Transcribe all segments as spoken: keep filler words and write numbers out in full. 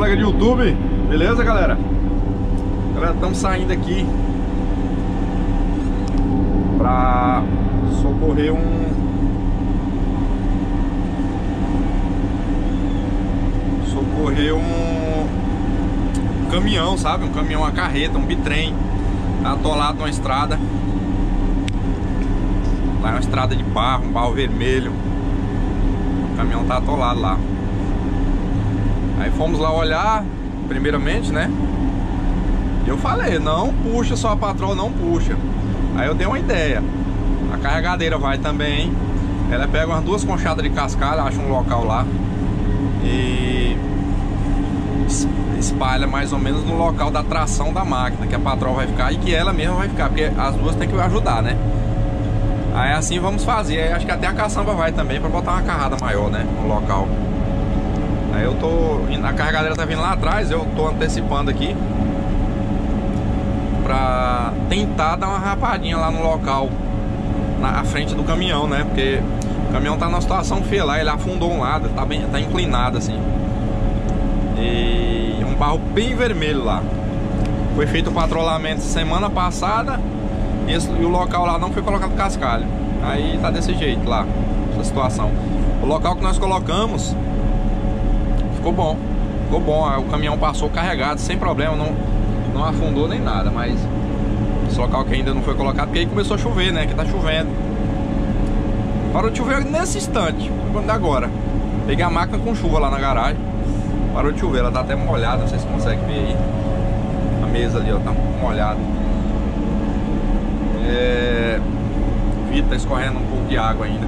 colega de YouTube, beleza, galera? Galera, estamos saindo aqui pra socorrer um socorrer um, um caminhão, sabe? Um caminhão, uma carreta, um bitrem. Tá atolado numa estrada. Lá é uma estrada de barro, um barro vermelho. O caminhão tá atolado lá. Aí fomos lá olhar, primeiramente, né? E eu falei, não puxa só a patroa, não puxa. Aí eu dei uma ideia. A carregadeira vai também. Ela pega umas duas conchadas de cascalho, acha um local lá e espalha mais ou menos no local da tração da máquina, que a patroa vai ficar e que ela mesma vai ficar, porque as duas tem que ajudar, né? Aí assim vamos fazer. Aí acho que até a caçamba vai também, pra botar uma carrada maior, né, no local. Aí eu tô, a carregadeira tá vindo lá atrás, eu tô antecipando aqui pra tentar dar uma rapadinha lá no local, na frente do caminhão, né? Porque o caminhão tá numa situação feia lá, ele afundou um lado, tá, bem, tá inclinado assim. E um barro bem vermelho lá. Foi feito o patrulhamento semana passada e, esse, e o local lá não foi colocado cascalho. Aí tá desse jeito lá, essa situação. O local que nós colocamos ficou bom, ficou bom. O caminhão passou carregado sem problema, não, não afundou nem nada. Mas esse local que ainda não foi colocado, porque aí começou a chover, né? Que tá chovendo. Parou de chover nesse instante, quando agora. Peguei a máquina com chuva lá na garagem. Parou de chover, ela tá até molhada, não sei se consegue ver aí. A mesa ali, ó, tá molhada. É... O vidro tá escorrendo um pouco de água ainda.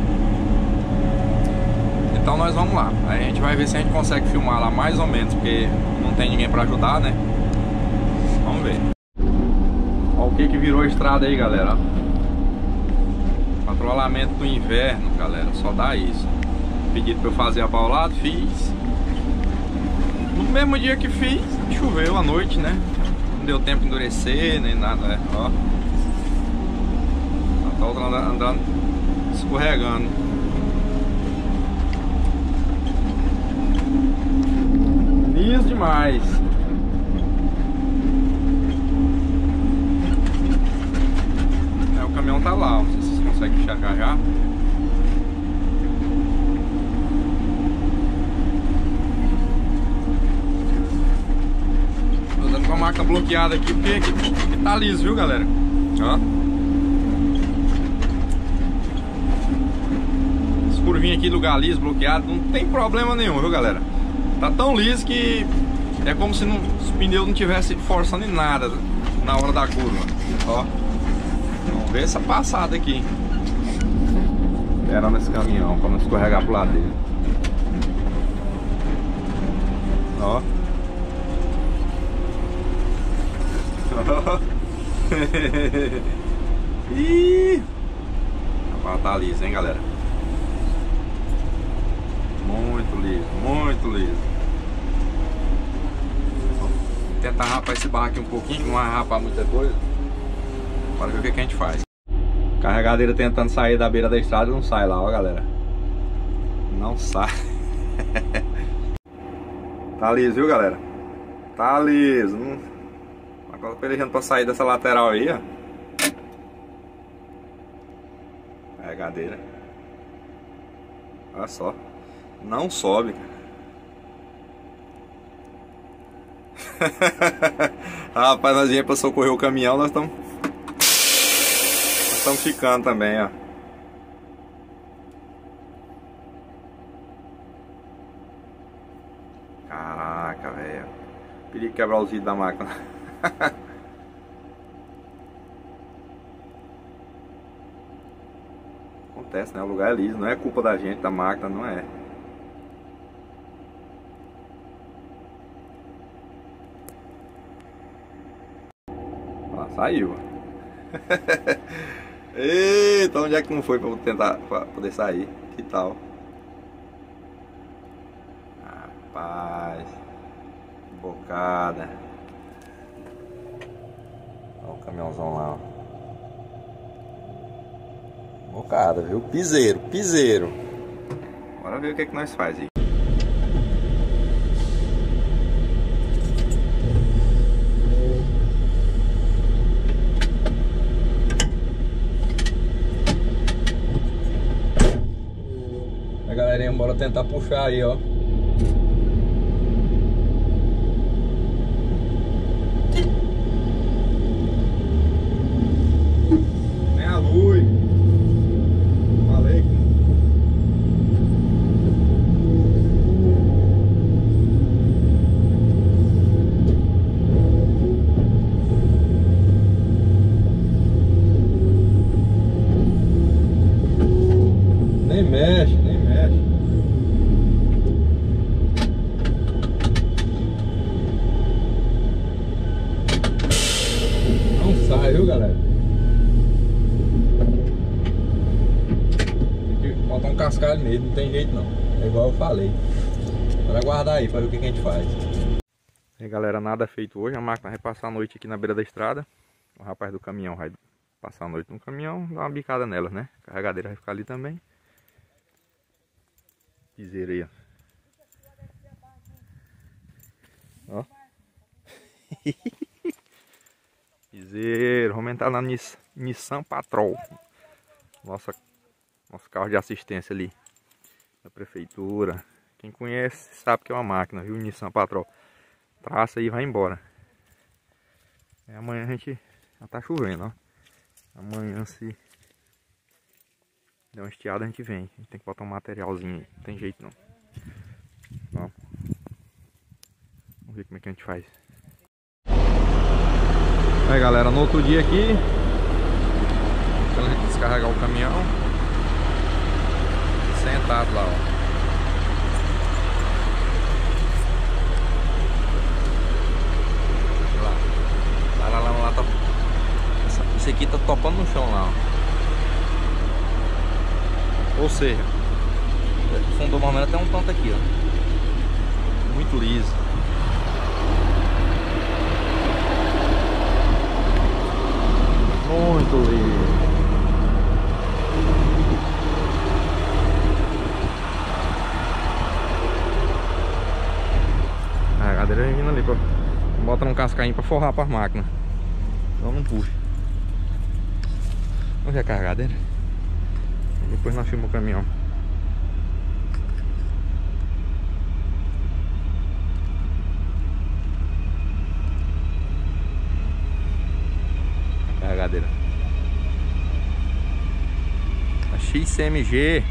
Então nós vamos lá. Aí a gente vai ver se a gente consegue filmar lá mais ou menos, porque não tem ninguém pra ajudar, né? Vamos ver. Olha o que que virou a estrada aí, galera. Patrulhamento do inverno, galera, só dá isso. Pedido pra eu fazer a paulada, fiz. No mesmo dia que fiz, choveu à noite, né? Não deu tempo de endurecer, nem nada, né? Ó. Tá andando, andando, escorregando. Liso demais. É, o caminhão tá lá, não sei se vocês conseguem enxergar já. Com a máquina bloqueada aqui, porque aqui, aqui tá liso, viu, galera? Ó. Esse curvinho aqui, lugar liso, bloqueado, não tem problema nenhum, viu, galera? Tá tão liso que é como se não, os pneus não tivessem forçando em nada na hora da curva. Ó. Vamos ver essa passada aqui. Esperando esse caminhão pra não escorregar pro lado dele. Ó. Ih, a tá liso, hein, galera? Muito liso, muito liso. Vou tentar rapar esse barro aqui um pouquinho, não vai rapar muita coisa. Bora ver o que, que a gente faz. Carregadeira tentando sair da beira da estrada, não sai lá, ó, galera. Não sai. Tá liso, viu, galera? Tá liso. Não... Agora pelejando pra sair dessa lateral aí, ó. Carregadeira. Olha só. Não sobe, cara. Rapaz, nós viemos pra socorrer o caminhão, nós estamos Nós estamos ficando também, ó. Caraca, velho. Perigo quebrar os vidros da máquina. Acontece, né? O lugar é liso, não é culpa da gente, da máquina, não é. Ó, saiu. Eita, onde é que não foi pra tentar pra poder sair? Que tal? Rapaz, bocada. Olha o caminhãozão lá, ó. Bocada, viu? Piseiro, piseiro. Bora ver o que é que nós faz aí. Bora tentar puxar aí, ó. Nem a luz. Falei que... Nem mexe, nem mexe. Não sai, viu, galera? Tem que botar um cascalho nele, não tem jeito não. É igual eu falei. Para aguardar aí, para ver o que, que a gente faz. E aí, galera, nada feito hoje. A máquina vai passar a noite aqui na beira da estrada. O rapaz do caminhão vai passar a noite no caminhão, dar uma bicada nela, né? A carregadeira vai ficar ali também. Piseira aí, ó. Ó. Piseiro. Vamos entrar na Nissan Patrol. Nossa, nosso carro de assistência ali da prefeitura. Quem conhece sabe que é uma máquina, viu? Nissan Patrol. Traça aí e vai embora. E amanhã a gente... Já tá chovendo, ó. Amanhã se... der uma estiada a gente vem. A gente tem que botar um materialzinho aí. Não tem jeito não. Ó. Vamos ver como é que a gente faz. Aí, galera, no outro dia aqui, quando a gente descarregar o caminhão, sentado lá, ó. Lá, lá, lá, lá, lá tá... Esse aqui tá topando no chão lá, ó. Ou seja, o fundo do momento até um tanto aqui, ó. Muito liso. Muito liso. A carregadeira vem vindo ali, pô. Bota num cascainho pra forrar para as máquinas. Então não puxa. Vamos ver a carregadeira. Depois nós filmamos o caminhão. A carregadeira. A X C M G.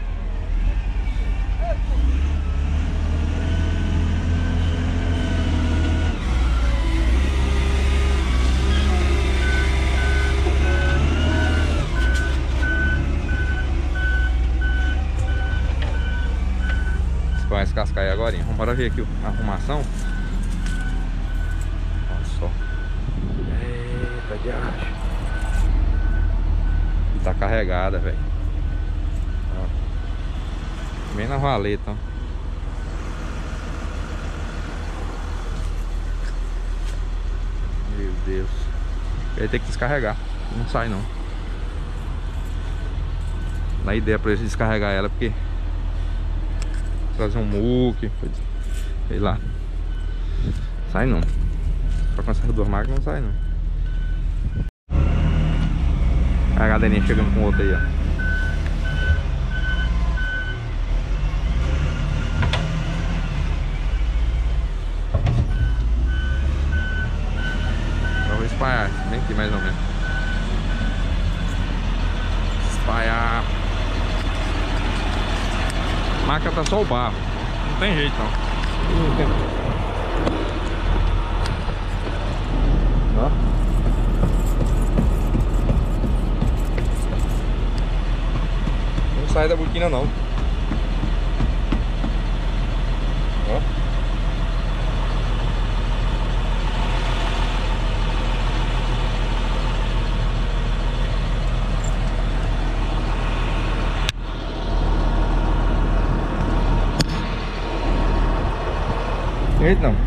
Vai descascar aí agora. Vamos bora ver aqui a arrumação. Olha só. Eita, de acho. E tá carregada, velho. Bem na valeta, ó. Meu Deus. Vai ter que descarregar. Não sai não. Dá ideia pra eles descarregar ela, porque trazer um muque, sei lá. Sai não. Só com essas duas máquinas não sai não. A carregadeirinha chegando com outra aí, ó. Eu vou espalhar, bem aqui mais ou menos. Espalhar. A máquina tá só o barro. Não tem jeito não. Ó. Não sai da boquina não. Ó. Eita, não.